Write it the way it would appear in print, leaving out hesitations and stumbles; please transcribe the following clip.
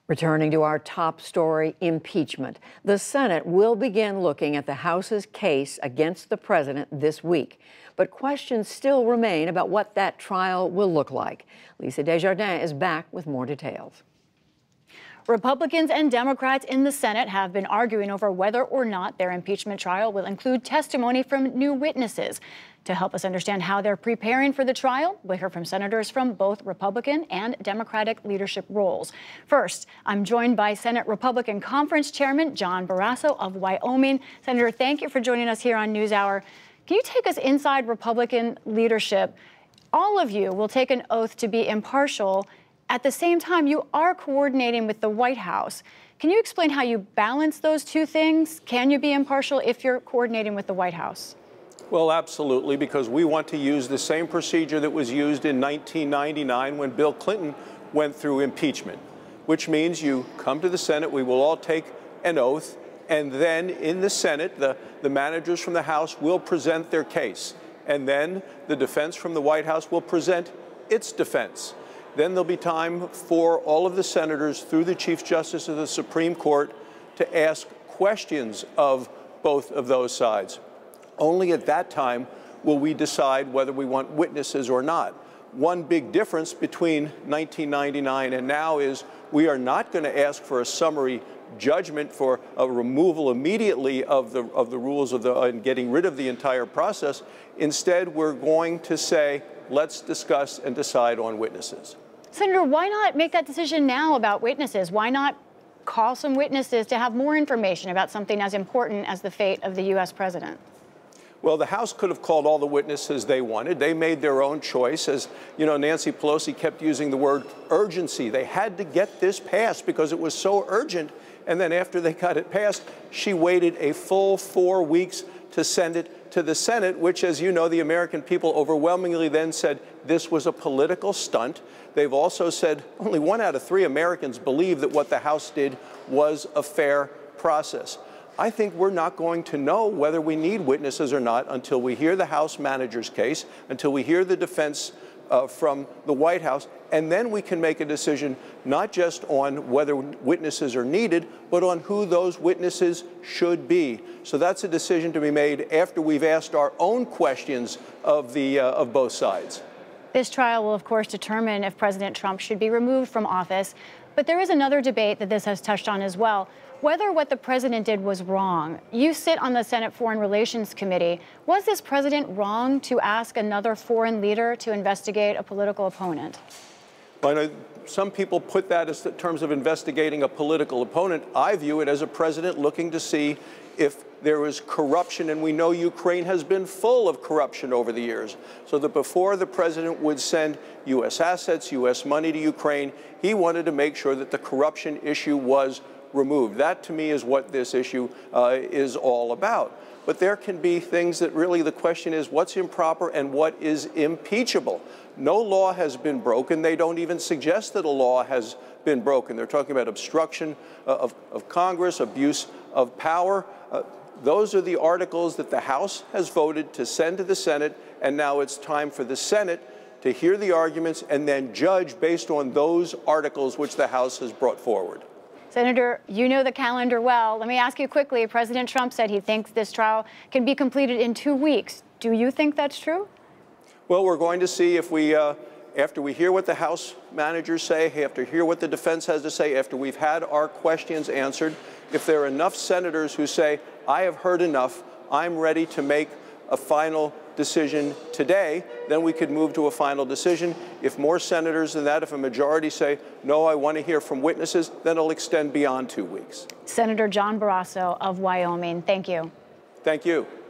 Returning to our top story, impeachment. The Senate will begin looking at the House's case against the president this week. But questions still remain about what that trial will look like. Lisa Desjardins is back with more details. Republicans and Democrats in the Senate have been arguing over whether or not their impeachment trial will include testimony from new witnesses. To help us understand how they're preparing for the trial, we'll hear from senators from both Republican and Democratic leadership roles. First, I'm joined by Senate Republican Conference Chairman John Barrasso of Wyoming. Senator, thank you for joining us here on NewsHour. Can you take us inside Republican leadership? All of you will take an oath to be impartial. At the same time, you are coordinating with the White House. Can you explain how you balance those two things? Can you be impartial if you're coordinating with the White House? Well, absolutely, because we want to use the same procedure that was used in 1999 when Bill Clinton went through impeachment, which means you come to the Senate, we will all take an oath, and then in the Senate, the managers from the House will present their case, and then the defense from the White House will present its defense. Then there'll be time for all of the senators through the Chief Justice of the Supreme Court to ask questions of both of those sides. Only at that time will we decide whether we want witnesses or not. One big difference between 1999 and now is we are not going to ask for a summary judgment for a removal immediately of the rules of and getting rid of the entire process. Instead, we're going to say, let's discuss and decide on witnesses. Senator, why not make that decision now about witnesses? Why not call some witnesses to have more information about something as important as the fate of the U.S. president? Well, the House could have called all the witnesses they wanted. They made their own choice. As you know, Nancy Pelosi kept using the word urgency. They had to get this passed because it was so urgent. And then after they got it passed, she waited a full 4 weeks to send it to the Senate, which, as you know, the American people overwhelmingly then said this was a political stunt. They've also said only 1 out of 3 Americans believe that what the House did was a fair process. I think we're not going to know whether we need witnesses or not until we hear the House manager's case, until we hear the defense from the White House, and then we can make a decision not just on whether witnesses are needed, but on who those witnesses should be. So that's a decision to be made after we've asked our own questions of both sides. This trial will, of course, determine if President Trump should be removed from office. But there is another debate that this has touched on as well, whether what the president did was wrong. You sit on the Senate Foreign Relations Committee. Was this president wrong to ask another foreign leader to investigate a political opponent? Well, I know some people put that as in terms of investigating a political opponent. I view it as a president looking to see if there is corruption, and we know Ukraine has been full of corruption over the years. So that before the president would send U.S. assets, U.S. money to Ukraine, he wanted to make sure that the corruption issue was removed. That, to me, is what this issue is all about. But there can be things that really the question is what's improper and what is impeachable. No law has been broken. They don't even suggest that a law has been broken. They're talking about obstruction of Congress, abuse of power. Those are the articles that the House has voted to send to the Senate, and now it's time for the Senate to hear the arguments and then judge based on those articles which the House has brought forward. Senator, you know the calendar well. Let me ask you quickly. President Trump said he thinks this trial can be completed in 2 weeks. Do you think that's true? Well, we're going to see if we, after we hear what the House managers say, after hear what the defense has to say, after we've had our questions answered, if there are enough senators who say, I have heard enough, I'm ready to make a final decision today, then we could move to a final decision. If more senators than that, if a majority say, no, I want to hear from witnesses, then it'll extend beyond 2 weeks. Senator John Barrasso of Wyoming, thank you. Thank you.